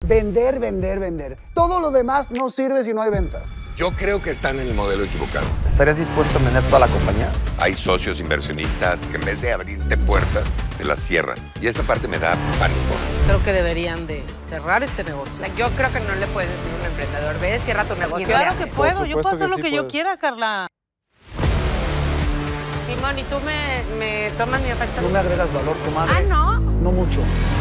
Vender, vender, vender. Todo lo demás no sirve si no hay ventas. Yo creo que están en el modelo equivocado. ¿Estarías dispuesto a vender toda la compañía? Hay socios inversionistas que en vez de abrirte puertas, te las cierran. Y esta parte me da pánico. Creo que deberían de cerrar este negocio. Yo creo que no le puedes decir a un emprendedor, ve, cierra tu negocio. Claro que puedo, yo puedo supuesto hacer que lo sí que yo puedes. quiera, Carla. Simón, ¿y tú me tomas mi oferta? No me agregas valor, comadre. Ah, ¿no? No mucho.